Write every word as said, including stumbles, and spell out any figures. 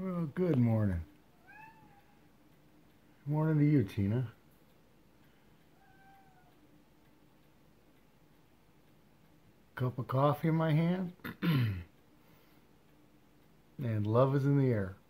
Well, good morning. Good morning to you, Tina. Cup of coffee in my hand. And love is in the air.